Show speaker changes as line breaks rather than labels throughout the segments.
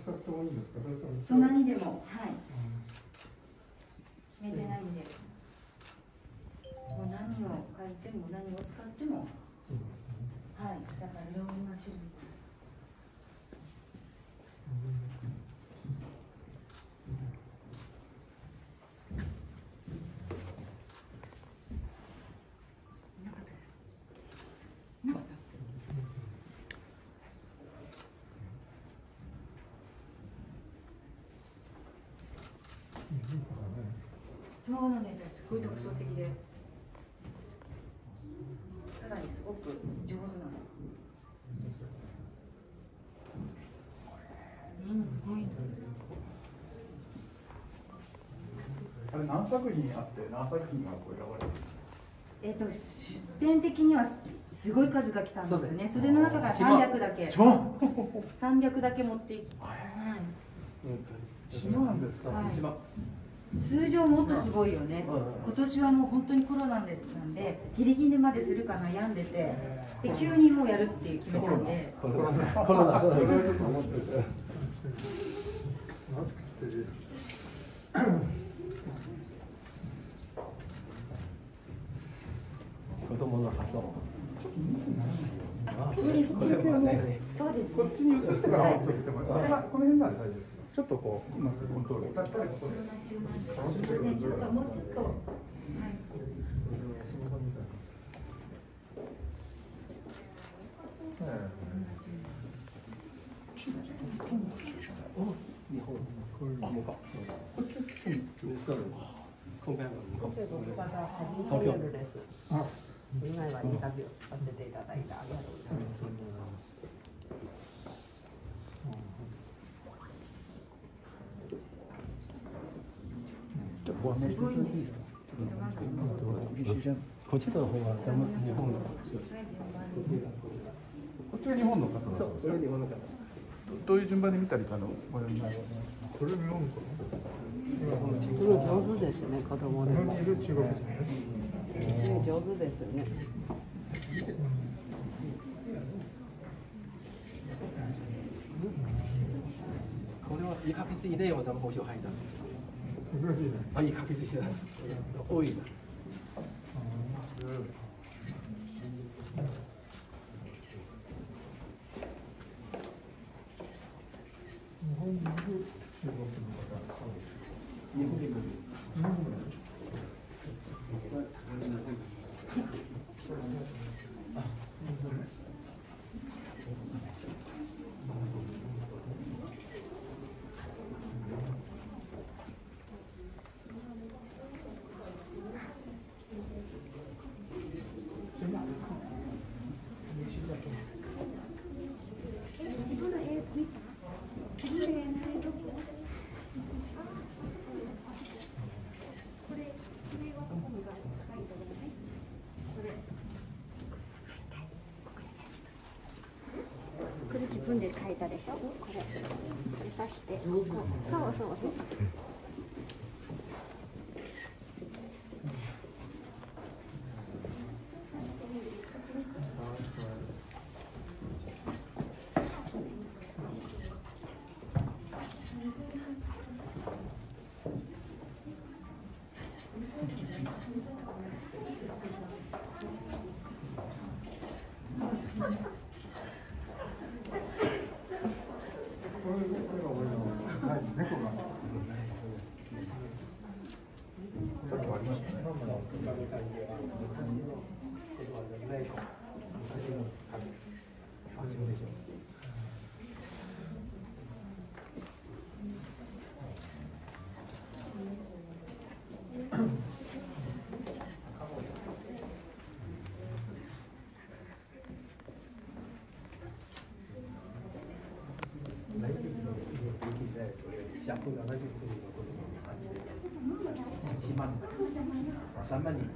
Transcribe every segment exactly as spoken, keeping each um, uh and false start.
使ってもいいんですか？
そんなにでも、はい。決めてないんで。もう何を書いても何を使っても。はい。だからいろんな種類。そうなんですよ。すごい独創的で、さらにすごく上手なの。うん、すごい。
あれ何作品あって何作品がこう選ばれるんですか？
えっと出展的にはすごい数が来たんですよね。それの中からさんびゃくだけ、さんびゃくだけ持っていって、はい。
島なんですか？
はい。通常もっとすごいよね。今年はもう本当にコロナでなんでギリギリまでするか悩んでて、で急にもうやるって決めたんで。コロナ。コロナ。それはちょっと思ってて。
子供の発想。
そうですね。そうです。
こっちに移ってから持ってきても、この辺なら大丈夫ですけど。ちょっとこううまくコントロール。
コロナ中なんで。ね、ちょっともうちょっと。はい。
日本。こっち。そう。今回は日本。東京です。あ。以外はインタビューさせていただいてありがとうございます。ご案内していただいていいですか？こちらの方は日本の。
こっちは日本の方なんですか？
それ日本の方。
どういう順番に見たりかのご覧になりますか？これ日本か
な？上手ですね、子供でも。
中国人。
上手ですね。
これはいいかけすぎで私も報酬入った。
難しいね。
あ、いいかけすぎだ。多いな。
日本にいる中国の方、そうです。日本にいる。日本にいる。
これ自分で書いたでしょ。これ、これ刺して。そうそうそう。
ひゃくななじゅっくにんの子供に始めていちまん人、さんまん人。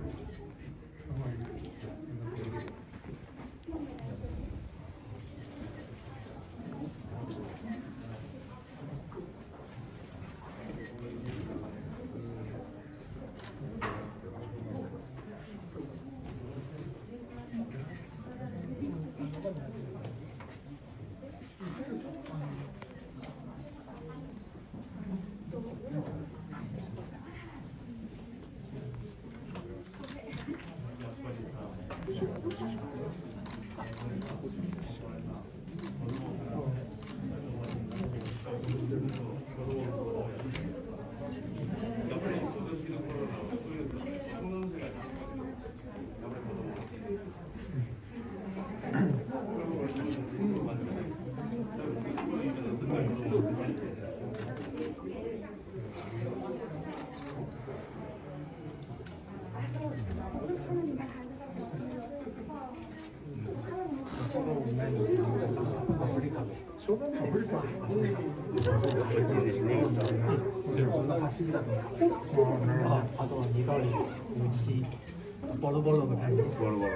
走りだとああとは二回虫ボロボロのタイプボロボロね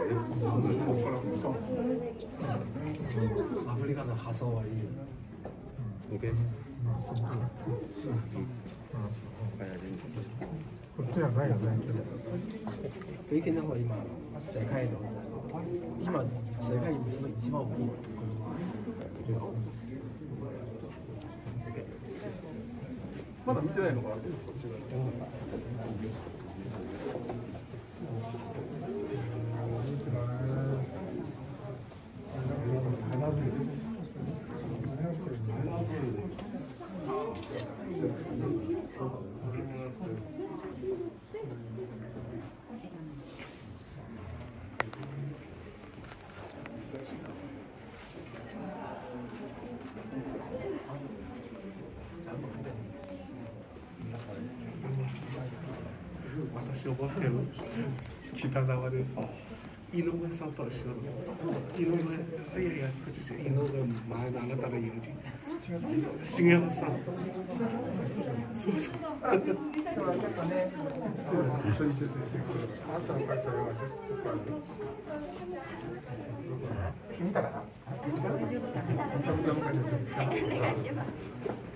アフリカの発想はいい
OK
経験の方が今世界の今世界に一番大きい
まだ見てないのかな。
私覚えてる北沢です。井上さんと一緒に。井上、いやいや、井上前のあなたの友人。重山さん。そうそう。
一緒に先生。あなたの書いた絵は見たかな。
お願いします。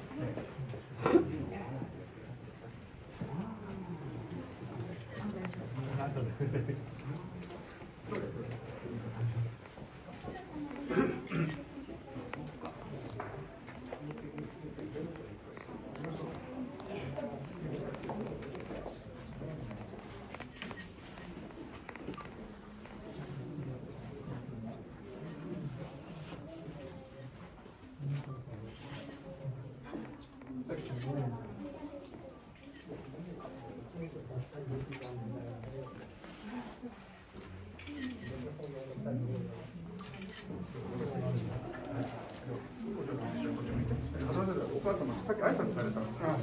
お母様、さっき挨拶された。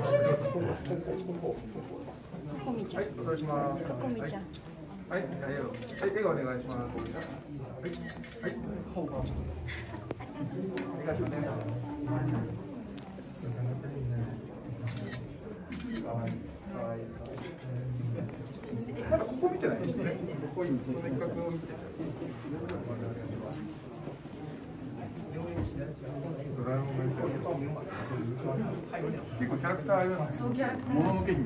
こみちゃん。
はい、お願いします。
こみちゃん。
はい、はい、笑顔お願いします。はい、はい、ほう。お願いしますね。かわいい、かわいい。まだここ見てないですね。ここに、この一角を見て。ドラえもんが結構キャラクターありますね。もののけ姫。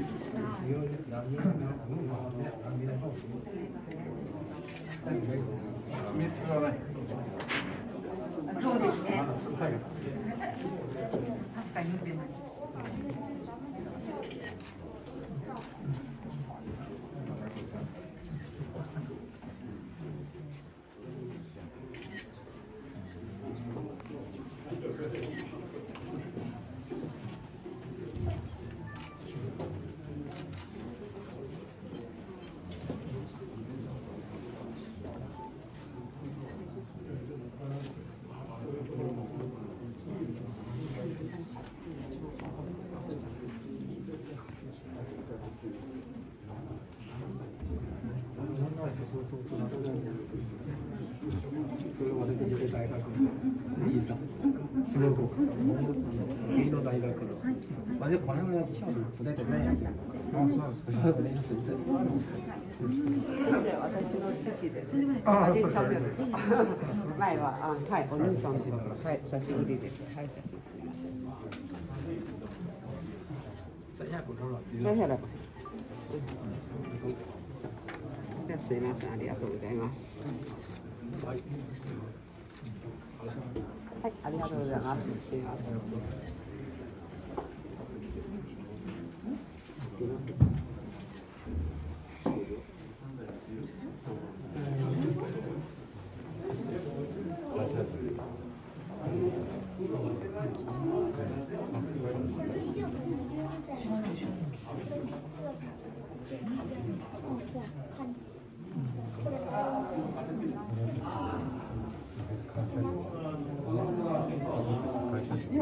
秘密はない。
そうですね。確かに見てない。
前は、あ、はい、お兄さんです。はい、久しぶりです。はい、写真すみません。
剩下骨头了。
接下来吧。すみません、ありがとうございます。はい、はい、ありがとうございます。すみません。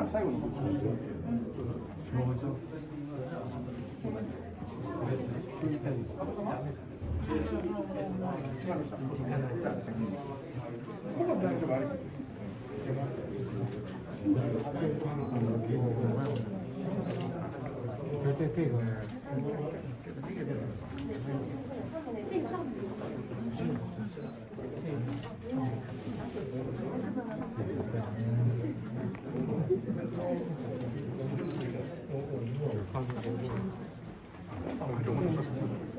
今最後の方です。
あ、